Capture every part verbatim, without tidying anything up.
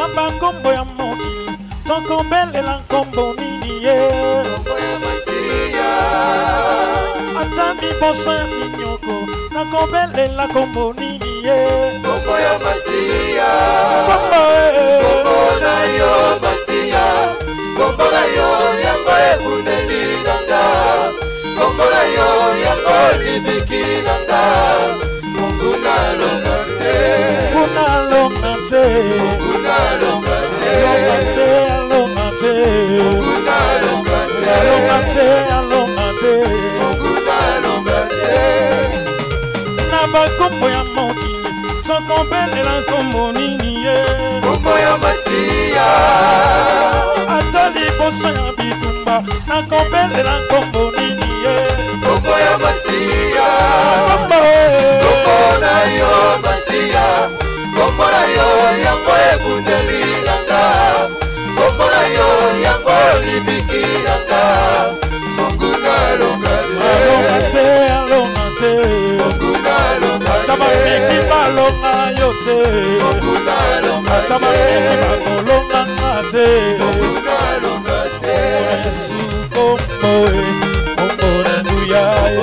Namba kombo ya mokili tokombelela kombo nini ye kombo ya Masiya ata miboso ya minyoko nakombelela kombo nini ye kombo ya Masiya kombo kombo na yo Masiya kombo na yo yango ebundeli nanga kombo na yo yango libiki nanga munguna longa te munguna longa te munguna longa te longa te longa te munguna longa te longa te longa te munguna longa te namba kombo ya mokili tokombelela kombo nini ye kombo ya Masiya ata liboso ya bitumba nakombelela kombo nini ye kombo ya Masiya kombo kombo na yo Masiya kombo na yo yango ebundeli nanga kombo na yo yango libiki nanga monguna longa te alonga te alonga te monguna longa te tama miki balonga yo te monguna longa te tama miki balonga nga te monguna longa te Yesu kombo e kombo na nguya e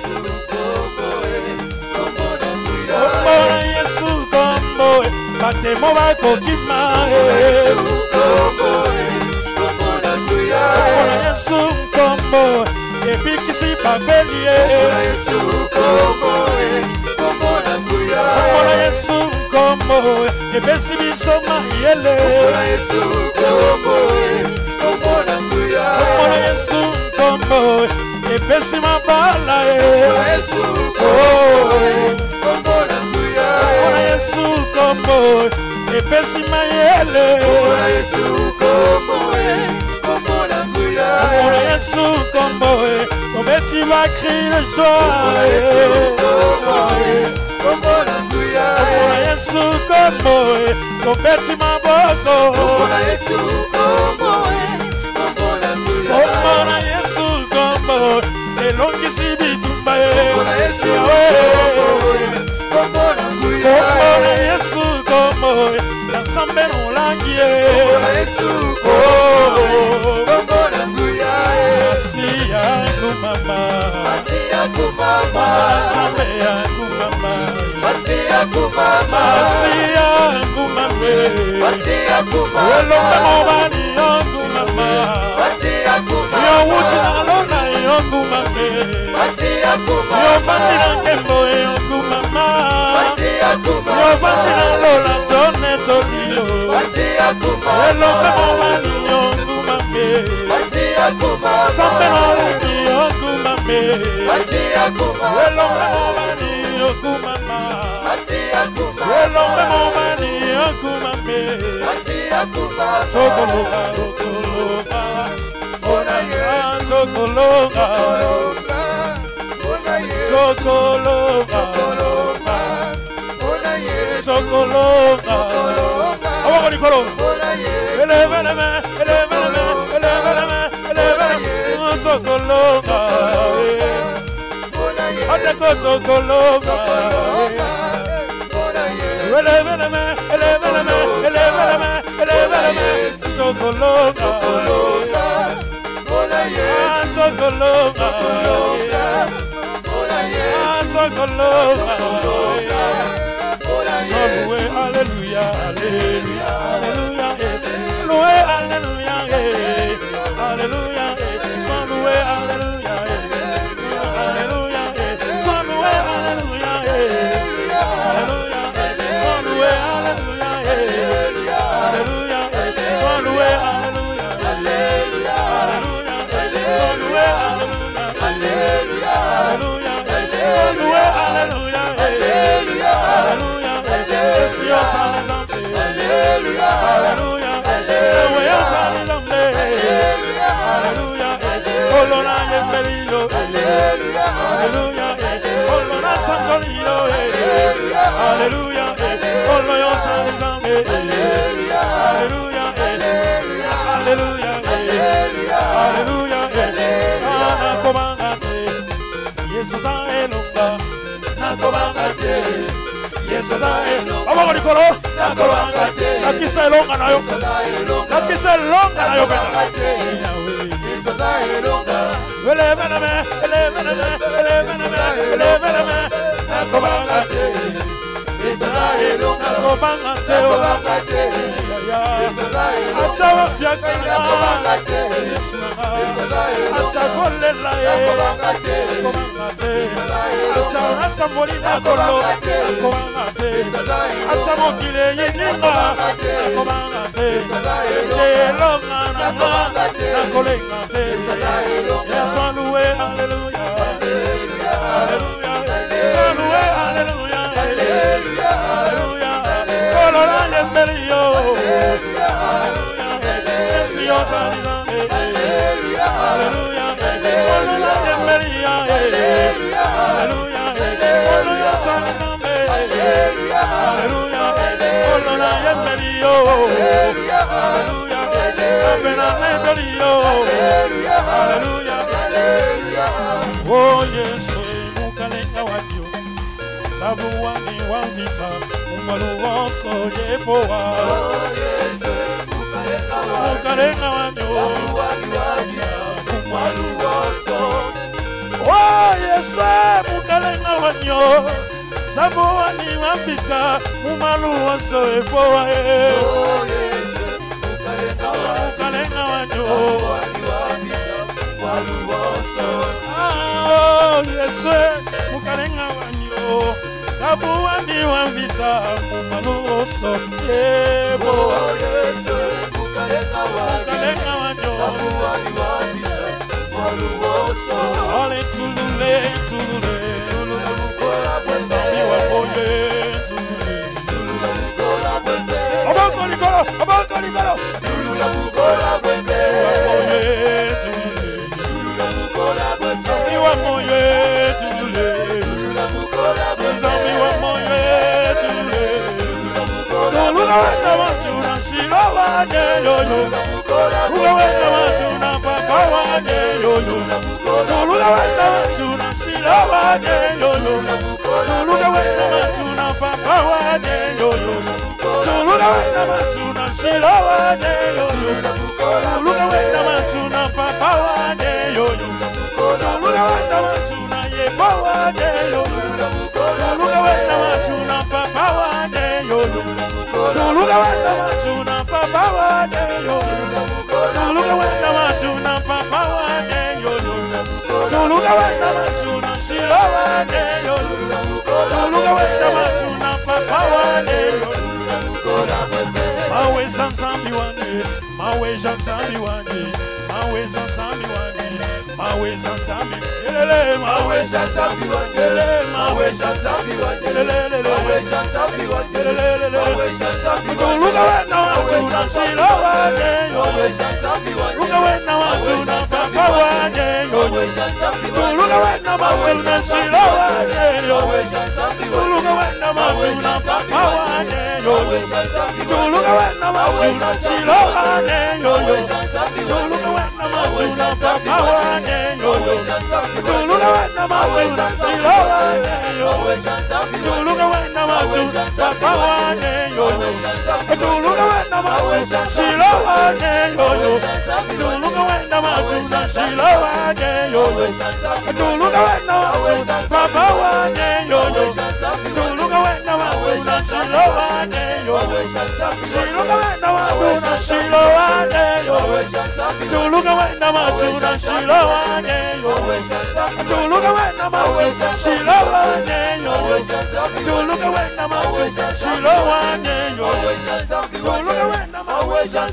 kombo na Yesu kombo e batemo bakokima e kombo kombo na nguya kombo na Yesu kombo ebikisi babeli e Yesu kombo kombo na nguya kombo na Yesu kombo ebesi biso mayele Yesu kombo kombo na nguya kombo na Yesu kombo ebesi mabala e Yesu kombo kombo na nguya kombo na Yesu kombo ebesi mayele Yesu kombo kombo na nguya kombo na Yesu kombo obeti bakri de joie kombo na nguya kombo na Yesu kombo obeti maboko kombo na Yesu kombo kombo na nguya kombo na Yesu kombo elongisi bitumba kombo na Yesu kombo na nguya kombo na Yesu kombo ya Nzambe nolangi ye kombo na Yesu kombo na nguya Masiya kumama Masiya kumama Nzambe ya kumama Masiya kumama Masiya kumame Masiya kumama elonga mobali yo kumama Masiya kumama yo wuti na lona yo kumame Masiya kumama yo bandi na nkembo yo kumama Masiya kumama yo bandi na lola tone tolio Masiya kumama elonga mobali yo kumame Masiya kumama Nzambe nolangi yo kumame Masiya kumama elonga mobali yo kumama Masiya kumama elonga mobali yo kumame Masiya kumama Chokologa, chokologa, Ona Yesu chokologa, Ona Yesu chokologa, Ona Yesu chokologa. Awa ni kolo. Ona Yesu Eleve eleve, eleve eleve, eleve eleve, eleve eleve. Chokologa. Ona Yesu Adeko chokologa. Ona Yesu Eleve eleve, eleve eleve, eleve eleve, eleve eleve. Chokologa. Ona Yesu Chokologa. Ona Yesu Chokologa. Ona So loué, alléluia, alléluia, alléluia, eh. Loué, alléluia, eh. Alléluia, eh. So loué, alléluia, eh. Alléluia, eh. So loué, alléluia, eh. Alléluia, eh. So loué, alléluia, eh. Alléluia, eh. So loué, alléluia, alléluia, alléluia, eh. So loué, alléluia, alléluia, alléluia, eh. So loué, alléluia, eh. Alléluia. Dios alezambe, aleluya, aleluya, aleluya, alezambe, aleluya, aleluya, olona yembelio, aleluya, aleluya, olona sankolio, aleluya, aleluya, oloyo alezambe, aleluya, aleluya, aleluya, aleluya, aleluya, nakobangate, Yesu sa elonga, nakobangate, Yesu Aboko likolo nakisa elonga nayo nakisa elonga nayo bena elemeneme elemeneme elemeneme elemeneme nakobangate nakobangate achawa byakana achakolela nakobangate achawa nakamboli makolo nakobangate achamokile yininga nakobangate elonga nanga nakolengate Yesu aluwe hallelujah hallelujah saluwe hallelujah hallelujah kolora yembelio Yesu yosaliza hallelujah kolora yembelia hallelujah kolora yosaliza hallelujah kolora yembelio hallelujah apena mendelio hallelujah oh Yesu mukalenga wadio sabu wani wangita umalu woso yepoa oh Yesu mukalenga wadio umalu woso oh Yesu mukalenga wadio sabu wani wangita umalu woso yepoa oh Yesu mukalenga wadio oh Yesu mukalenga wanyo kabuani wambita mumaluso yebo oh Yesu mukalenga wanyo kabuani wambita mumaluso ale tulule tulule tulule mukora bweze miwa boye tulule tulule mukora bweze abako likolo abako likolo tulule mukora bweze boye tulule Zami wa moye tulule Zami wa moye tulule Tuluga wenda wachuna shiro wanye yoyo Tuluga wenda wachuna papa wanye yoyo Tuluga wenda wachuna shiro wanye yoyo Tuluga wenda wachuna papa wanye yoyo Tuluga wenda wachuna shiro wanye yoyo Tuluga wenda wachuna papa wanye yoyo Tuluga wenda wachuna yepo wanye yoyo Tuluga wenda wachuna papa wanye yoyo Tuluga wenda wachuna papa wanye yoyo Tuluga wenda wachuna papa wanye yoyo Tuluga wenda wachuna shiro wanye yoyo Tuluga wenda wachuna papa wanye yoyo Mawe zanzambi wanye Mawe zanzambi wanye Mawe zanzambi wanye Mawe zanzambi Elele mawe zanzambi wanye Elele mawe zanzambi wanye Elele mawe zanzambi wanye Elele mawe zanzambi wanye Tuluga wenda wachuna shiro wanye yoyo Tuluga wenda wachuna papa wanye yoyo Tuluga wenda wachuna shiro wanye yoyo Tuluga wenda wachuna papa wanye yoyo Tuluga wenda wachuna shiro wanye yoyo Tuluga wenda wachuna papa wanye yoyo Tuluga wenda wachuna shiro wanye yoyo Tuluga wenda wachuna papa wanye yoyo Tuluga wenda wachuna shiro wanye yoyo Tuluga wenda wachuna shiro wanye yoyo Tuluga wenda wachuna papa wanye yoyo Tuluga wenda wachuna shiro wanye yoyo Tuluga wenda wachuna shiro wanye yoyo Tuluga wenda wachuna shiro wanye yoyo Tuluga wenda wachuna shiro wanye yoyo Tuluga wenda wachuna shiro wanye yoyo Tuluga wenda wachuna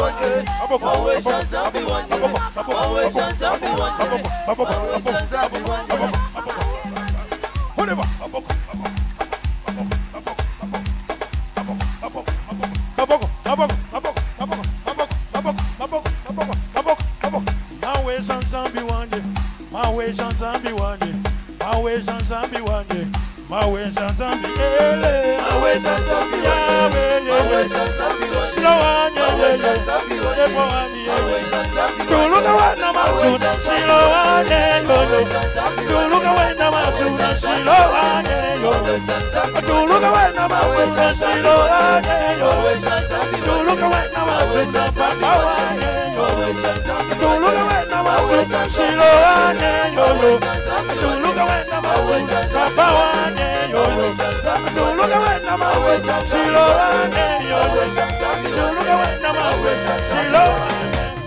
Mawe Zanzambi, ele. Mawe Zanzambi, Yahweh, Yahweh. Shilo wanye, Tuluka wena machuna shilowane yoyo. Tuluka wena machuna shilowane yoyo. Tuluka wena machuna shilowane yoyo. Tuluka wena machuna papawane yoyo. Tuluka wena machuna shilowane yoyo. Tuluka wena machuna papawane yoyo. Tuluka wena machuna shilowane yoyo. Tuluka wena machuna shilowane.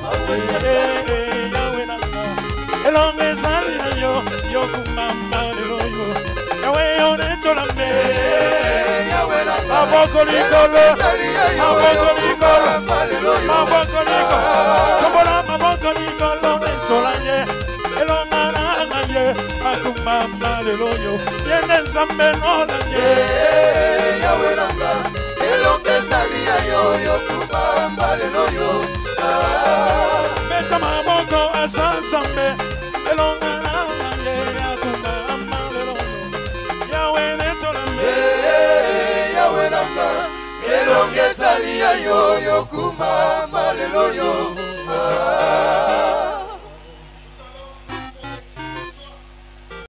Elong as I yo, yo, Kumamba, yo, Yahweh on it, Tolambe, Mabocolicolo, Mabocolicolo, Mabocolicolo, Tobola, Mabocolicolo, Tolanye, Elonga, Akumamba, yo, Yemen Samben, Yahweh, Elong as I yo, yo, Kumamba, yo. Meta maboko asansambe elonga na ye akuma amalelo Yahweh netolambe Yahweh nanga elonga salia yo yo kuma